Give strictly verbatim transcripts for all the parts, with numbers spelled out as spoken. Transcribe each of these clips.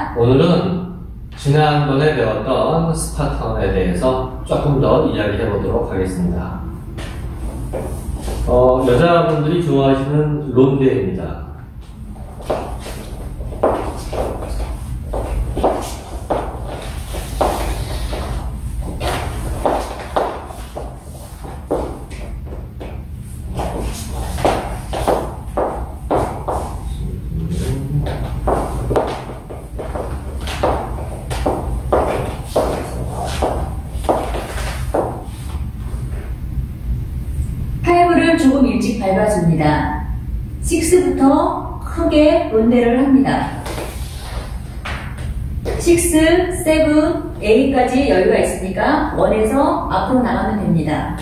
오늘은 지난번에 배웠던 스파턴에 대해서 조금 더 이야기해 보도록 하겠습니다. 어, 여자분들이 좋아하시는 론데입니다. 파이브를 조금 일찍 밟아줍니다. 식스부터 크게 론데를 합니다. 식스, 세븐, 에잇까지 여유가 있으니까 원에서 앞으로 나가면 됩니다.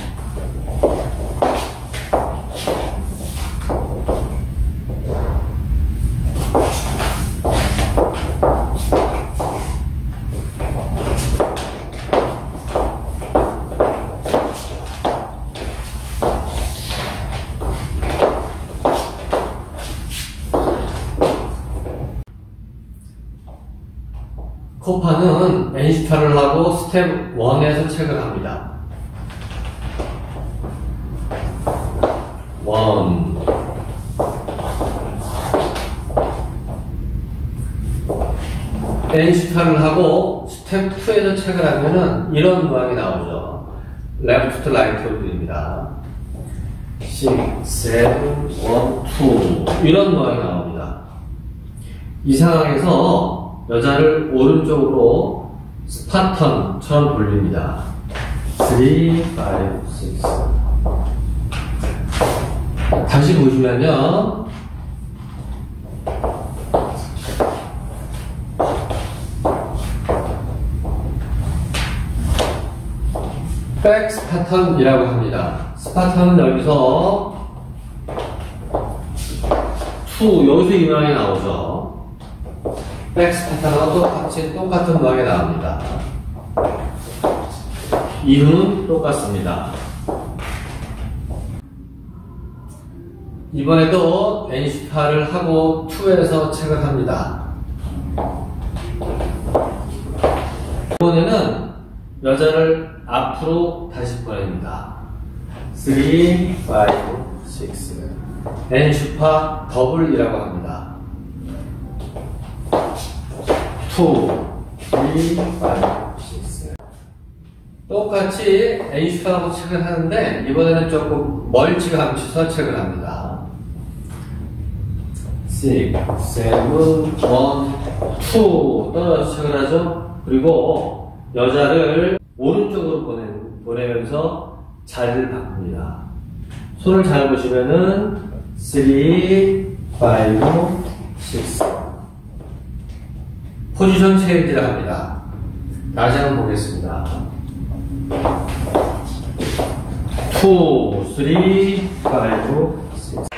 코파는 N시타를 하고 스텝 일에서 체크를 합니다. 일 N시타를 하고 스텝 이에서 체크를 하면은 이런 모양이 나오죠. 레프트 투 라이트로 그립니다. 육, 칠, 일, 이 이런 모양이 나옵니다. 이 상황에서 여자를 오른쪽으로 스파턴처럼 돌립니다. 삼, 오, 육. 다시 보시면요. 백 스파턴이라고 합니다. 스파턴은 여기서 이, 여기서 이 모양이 나오죠. 백 스파턴하고 똑같이 똑같은 모양이 나옵니다. 이유는 똑같습니다. 이번에도 N시타를 하고 이에서 체크를 합니다. 이번에는 여자를 앞으로 다시 보냅니다. 삼, 오, 육. N슈파 더블이라고 합니다. 이, 삼, 육. 똑같이 N슈파하고 체크를 하는데 이번에는 조금 멀찍이 감춰서 체크를 합니다. 육, 칠, 일, 이 떨어져서 체크를 하죠. 그리고 여자를 오른쪽으로 보내, 보내면서 자리를 바꿉니다. 손을 잘 보시면은 삼, 오, 육. 포지션 체인지를 합니다. 다시 한번 보겠습니다. 이, 삼, 오, 육.